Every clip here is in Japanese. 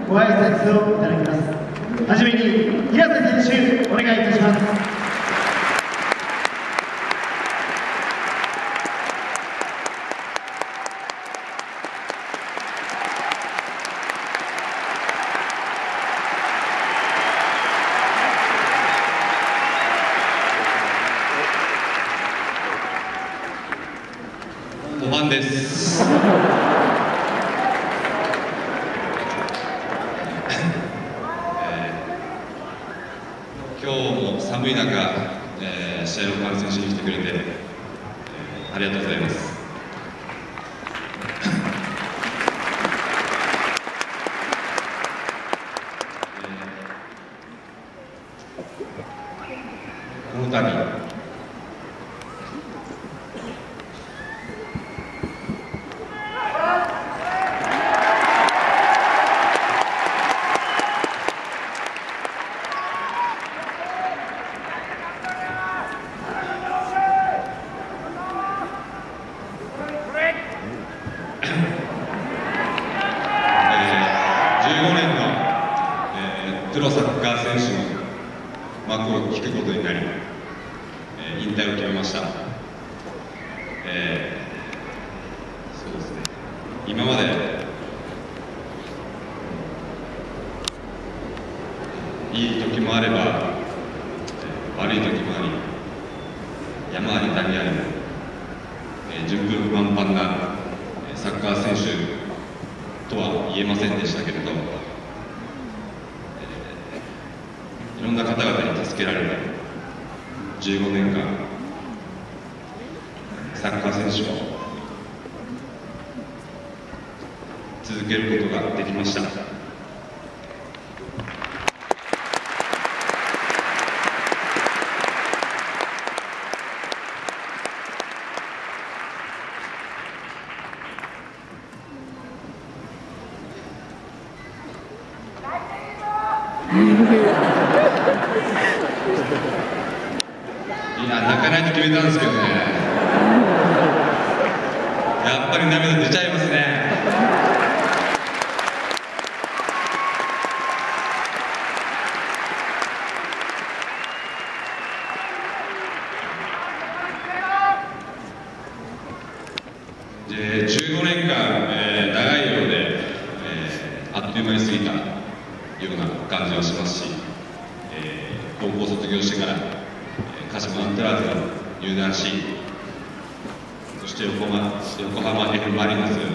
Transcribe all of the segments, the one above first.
ご挨拶をいただきます。はじめに平瀬選手、お願いいたします。 5番です。今日も寒い中、試合を観戦しに来てくれて、ありがとうございます。この度15年の、プロサッカー選手の幕を引くことになり、引退を決めました。そうですね、今までいい時もあれば、悪い時もあり、山あり谷あり、順風満帆なサッカー選手とは言えませんでしたけれど、いろんな方々に助けられて15年間サッカー選手を続けることができました。いや、泣かないと決めたんですけどね、やっぱり涙出ちゃいますね。15年間、長いようで、あっという間に過ぎたような感じはしますし、高校卒業してから鹿島アントラーズに入団し、そして横浜 F ・マリノス、ヴ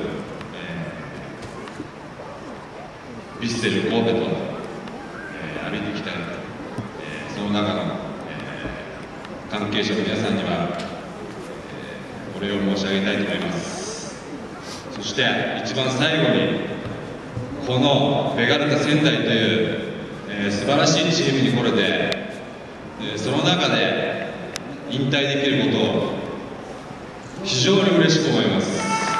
ィッセル神戸と、歩いてきた、その中の、関係者の皆さんには、お礼を申し上げたいと思います。そして一番最後にこのベガルタ仙台という、素晴らしいチームに来れて、その中で引退できることを非常に嬉しく思います。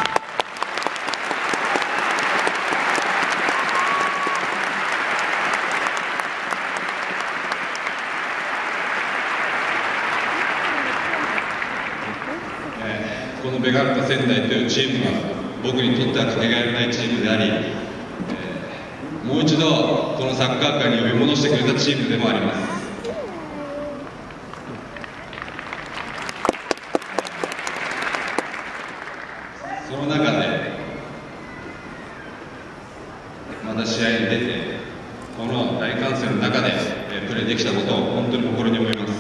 このベガルタ仙台というチームは僕にとってはかけがえのないチームであり、もう一度このサッカー界に呼び戻してくれたチームでもあります。その中でまた試合に出て、この大歓声の中でプレーできたことを本当に誇りに思います。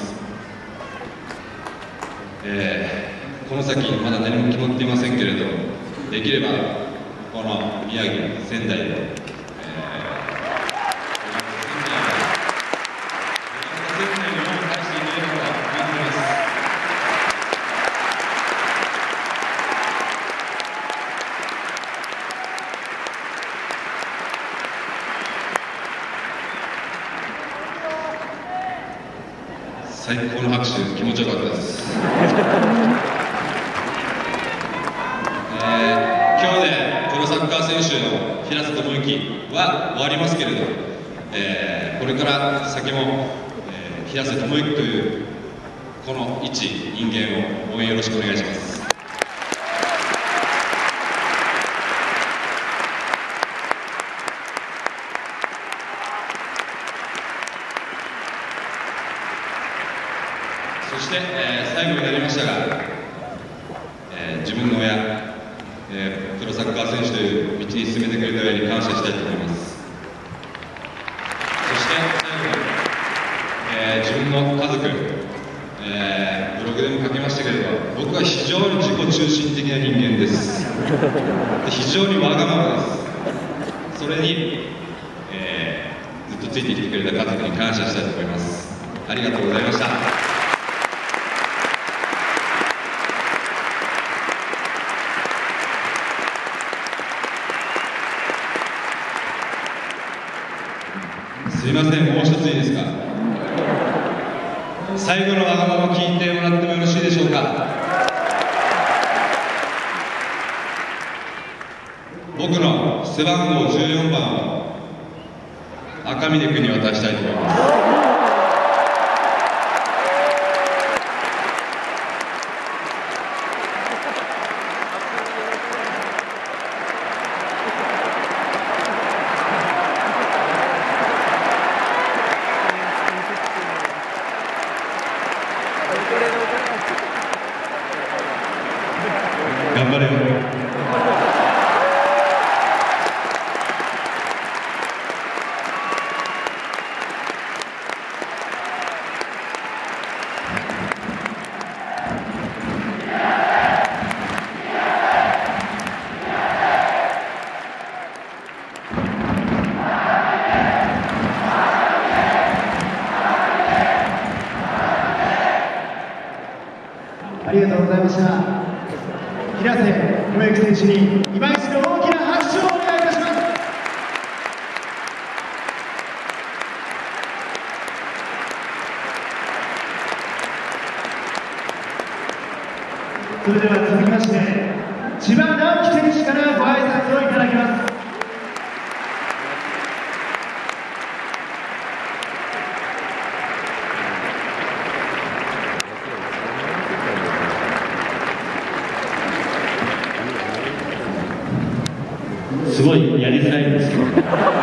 この先まだ何も決まっていませんけれど、できればこの宮城仙台で最高の拍手、気持ちよかったです。今日でプロサッカー選手の平瀬智之は終わりますけれど、これから先も、平瀬智之というこの一人間を応援よろしくお願いします。 そして、最後になりましたが、自分の親、プロサッカー選手という道に進めてくれた親に感謝したいと思います。そして最後に、自分の家族、ブログでも書きましたけれど、僕は非常に自己中心的な人間です。非常にわがままです。それに、ずっとついてきてくれた家族に感謝したいと思います。ありがとうございました。すいません、もう一ついいですか。最後のわがまま聞いてもらってもよろしいでしょうか。僕の背番号14番を赤嶺君に渡したいと思います。頑張れよ。 ありがとうございました。平瀬博之選手に今一度大きな拍手をお願いいたします。それでは続きまして千葉直樹選手からご挨拶をいただきます。 すごいやりづらいんですけど